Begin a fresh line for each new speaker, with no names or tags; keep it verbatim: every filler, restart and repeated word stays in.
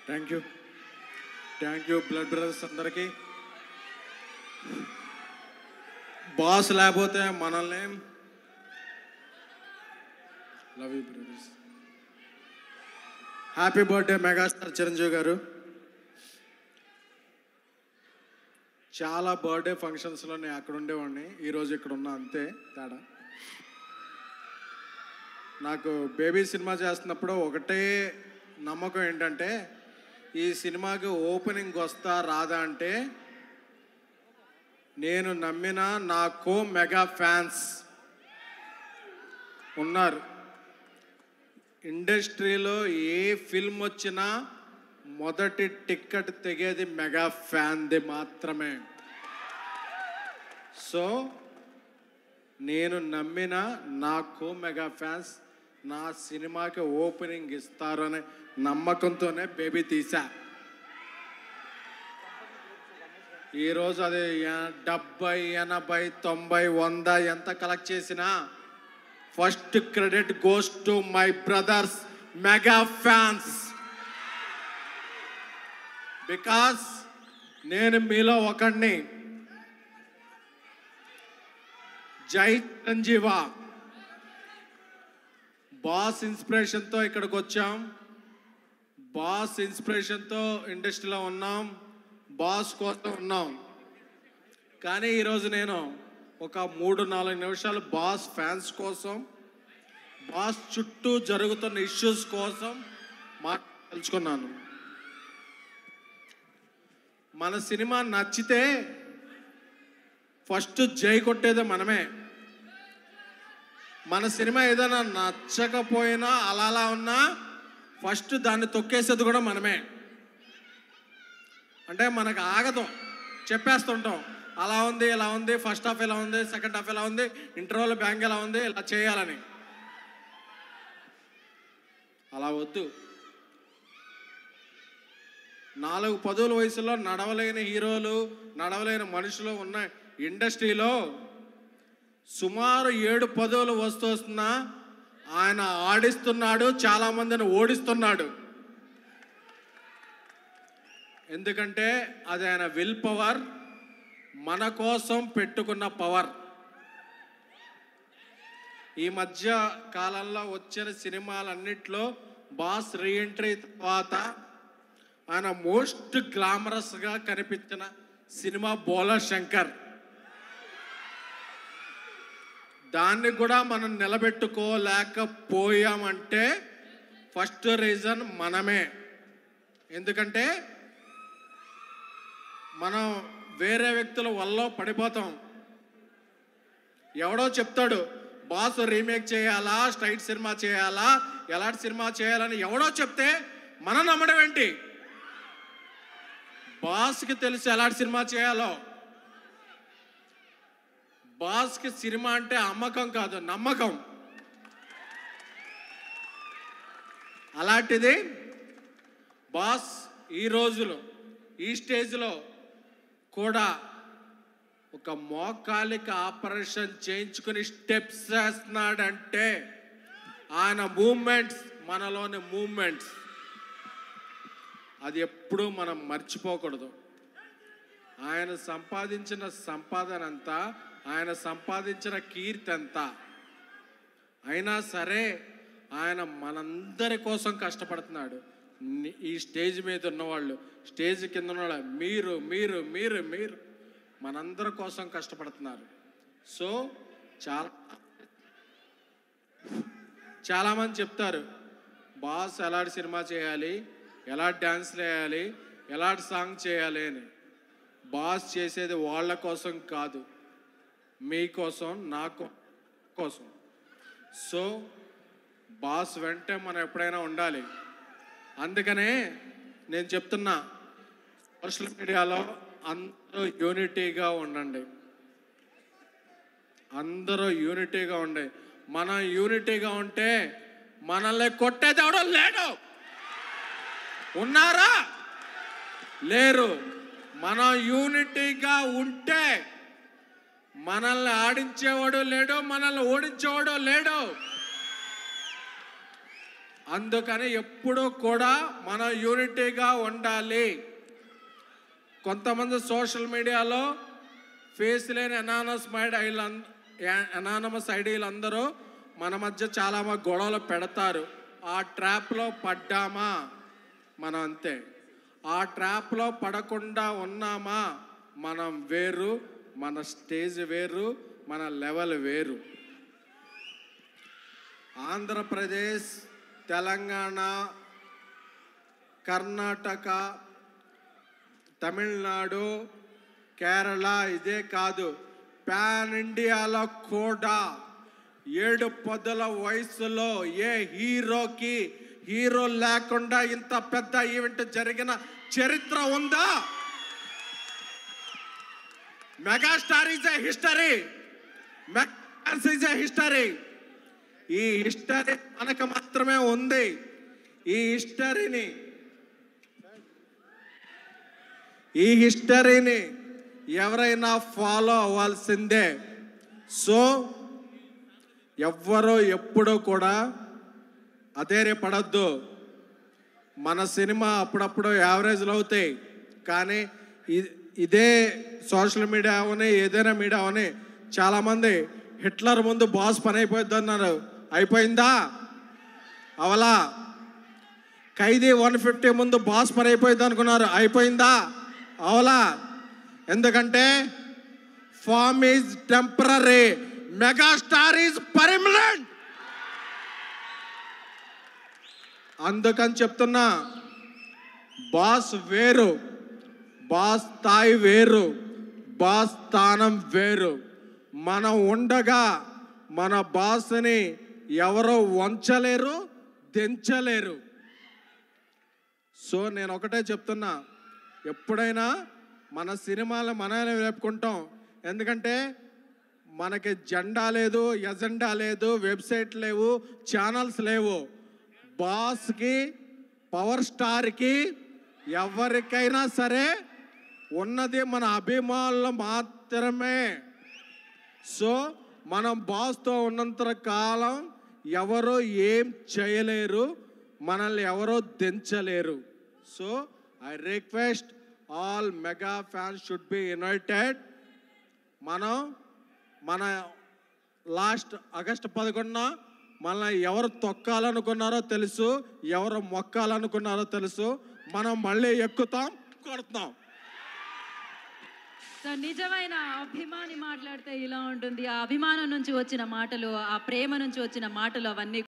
Thank you thank you blood brothers అందరికీ. Boss లేకపోతే మనల్ని love you brothers. Happy birthday megastar Chiranjeevi garu. చాలా birthday ఫంక్షన్స్లో నేను అక్కడ ఉండేవాడిని, ఈరోజు ఇక్కడ ఉన్నా, అంతే తేడా. నాకు బేబీ సినిమా చేస్తున్నప్పుడు ఒకటే నమ్మకం ఏంటంటే ఈ సినిమాకి ఓపెనింగ్ వస్తా రాదా అంటే నేను నమ్మిన నా కో మెగా ఫ్యాన్స్ ఉన్నారు. ఇండస్ట్రీలో ఏ ఫిల్మ్ వచ్చినా మొదటి టిక్కెట్ తెగేది మెగా ఫ్యాన్ది మాత్రమే. సో నేను నమ్మిన నా కో మెగా ఫ్యాన్స్ నా సినిమాకి ఓపెనింగ్ ఇస్తారు అనే నమ్మకంతోనే బేబీ తీసా. ఈరోజు అది డెబ్బై ఎనభై తొంభై వంద ఎంత కలెక్ట్ చేసినా first credit goes to my brothers mega fans. Because నేను మీలో ఒకడిని. జై చిరంజీవా. బాస్ ఇన్స్పిరేషన్తో ఇక్కడికి వచ్చాం, బాస్ ఇన్స్పిరేషన్తో ఇండస్ట్రీలో ఉన్నాం, బాస్ కోసం ఉన్నాం. కానీ ఈరోజు నేను ఒక మూడు నాలుగు నిమిషాలు బాస్ ఫ్యాన్స్ కోసం, బాస్ చుట్టూ జరుగుతున్న ఇష్యూస్ కోసం మాట్లాడుకున్నాను. మన సినిమా నచ్చితే ఫస్ట్ జై కొట్టేదే మనమే. మన సినిమా ఏదైనా నచ్చకపోయినా అలా అలా ఉన్నా ఫస్ట్ దాన్ని తొక్కేసేది కూడా మనమే. అంటే మనకు ఆగదు, చెప్పేస్తుంటాం అలా ఉంది ఇలా ఉంది, ఫస్ట్ హాఫ్ ఎలా ఉంది, సెకండ్ హాఫ్ ఎలా ఉంది, ఇంటర్వల్ బ్యాంక్ ఎలా ఉంది, ఇలా చేయాలని. అలా వద్దు. నాలుగు పదుల వయసులో నడవలేని హీరోలు, నడవలేని మనుషులు ఉన్న ఇండస్ట్రీలో సుమారు ఏడు పదవులు వస్తూ వస్తున్నా ఆయన ఆడిస్తున్నాడు, చాలామందిని ఓడిస్తున్నాడు. ఎందుకంటే అది ఆయన విల్ పవర్, మన కోసం పెట్టుకున్న పవర్. ఈ మధ్య కాలంలో వచ్చిన సినిమాలన్నిట్లో బాస్ రీఎంట్రీ తర్వాత ఆయన మోస్ట్ గ్లామరస్గా కనిపించిన సినిమా బోలా శంకర్. దాన్ని కూడా మనం నిలబెట్టుకోలేకపోయామంటే ఫస్ట్ రీజన్ మనమే. ఎందుకంటే మనం వేరే వ్యక్తుల వల్ల పడిపోతాం. ఎవడో చెప్తాడు బాస్ రీమేక్ చేయాలా, స్ట్రైట్ సినిమా చేయాలా, ఎలాంటి సినిమా చేయాలని ఎవడో చెప్తే మనం నమ్మడం ఏంటి? బాస్కి తెలుసు ఎలాంటి సినిమా చేయాలో. బాస్కి సినిమా అంటే అమ్మకం కాదు, నమ్మకం. అలాంటిది బాస్ ఈ రోజులో ఈ స్టేజ్లో కూడా ఒక మోకాలికి ఆపరేషన్ చేయించుకుని స్టెప్స్ వేస్తున్నాడంటే ఆయన మూమెంట్స్, మనలోని మూమెంట్స్, అది ఎప్పుడూ మనం మర్చిపోకూడదు. ఆయన సంపాదించిన సంపాదన అంతా, ఆయన సంపాదించిన కీర్తి అంతా, అయినా సరే ఆయన మనందరి కోసం కష్టపడుతున్నాడు. ఈ స్టేజ్ మీద ఉన్నవాళ్ళు, స్టేజ్ కింద ఉన్నవాళ్ళు, మీరు మీరు మీరు మీరు మనందరి కోసం కష్టపడుతున్నారు. సో చాలా చాలామంది చెప్తారు బాస్ ఎలాంటి సినిమా చేయాలి, ఎలాంటి డ్యాన్స్లు వేయాలి, ఎలాంటి సాంగ్ చేయాలి అని. బాస్ చేసేది వాళ్ళ కోసం కాదు, మీకోసం, నా కోసం. సో బాస్ వెంటే మనం ఎప్పుడైనా ఉండాలి. అందుకనే నేను చెప్తున్నా, సోషల్ మీడియాలో అందరూ యూనిటీగా ఉండండి, అందరూ యూనిటీగా ఉండే. మనం యూనిటీగా ఉంటే మనల్ని కొట్టేది ఎవడో లేడు. ఉన్నారా? లేరు. మనం యూనిటీగా ఉంటే మనల్ని ఆడించేవాడు లేడు, మనల్ని ఓడించేవాడు లేడు. అందుకని ఎప్పుడూ కూడా మనం యూనిటీగా ఉండాలి. కొంతమంది సోషల్ మీడియాలో ఫేస్ లేని అనానమస్ ఐడీలు అనానమస్ ఐడీలు అందరూ మన మధ్య చాలా గొడవలు పెడతారు. ఆ ట్రాప్లో పడ్డామా మనం అంతే. ఆ ట్రాప్లో పడకుండా ఉన్నామా మనం వేరు, మన స్టేజ్ వేరు, మన లెవెల్ వేరు. ఆంధ్రప్రదేశ్, తెలంగాణ, కర్ణాటక, తమిళనాడు, కేరళ ఇదే కాదు, పాన్ ఇండియాలో కూడా ఏడు పదుల వయసులో ఏ హీరోకి హీరో లేకుండా ఇంత పెద్ద ఈవెంట్ జరిగిన చరిత్ర ఉందా? Megastar is a history, megastar is a history. ఈ హిస్టరీ మనకు మాత్రమే ఉంది. ఈ హిస్టరీని ఈ హిస్టరీని ఎవరైనా ఫాలో అవ్వాల్సిందే. సో ఎవ్వరూ ఎప్పుడూ కూడా అధైర్యపడద్దు. మన సినిమా అప్పుడప్పుడు యావరేజ్లు అవుతాయి, కానీ ఇదే సోషల్ మీడియా అవని ఏదైనా మీడియా అవని చాలామంది హిట్లర్ ముందు బాస్ పని అయిపోద్ది అన్నారు. అయిపోయిందా? అవలా. ఖైదీ వన్ ఫిఫ్టీ ముందు బాస్ పని అయిపోయింది అనుకున్నారు. అయిపోయిందా? అవలా. ఎందుకంటే form is temporary, megastar is permanent. అందుకని చెప్తున్నా, బాస్ వేరు, బాస్ స్థాయి వేరు, బాస్ స్థానం వేరు. మనం ఉండగా మన బాస్ని ఎవరో వంచలేరు, దించలేరు. సో నేను ఒకటే చెప్తున్నా, ఎప్పుడైనా మన సినిమాలు మనమే వేపుకుంటాం. ఎందుకంటే మనకి జెండా లేదు, ఎజెండా లేదు, వెబ్సైట్ లేవు, ఛానల్స్ లేవు. బాస్కి, పవర్ స్టార్కి, ఎవరికైనా సరే ఉన్నది మన అభిమానులు మాత్రమే. సో మనం బాస్తో ఉన్నంత కాలం ఎవరో ఏం చేయలేరు, మనల్ని ఎవరో దించలేరు. So I request all mega fans should be united. మనం మన లాస్ట్ ఆగస్టు పదకొండున మనల్ని ఎవరు తొక్కాలనుకున్నారో తెలుసు, ఎవరు మొక్కాలనుకున్నారో తెలుసు. మనం మళ్ళీ ఎక్కుతాం, కొడతాం.
సో నిజమైన అభిమాని మాట్లాడితే ఇలా ఉంటుంది. ఆ అభిమానం నుంచి వచ్చిన మాటలు, ఆ ప్రేమ నుంచి వచ్చిన మాటలు అవన్నీ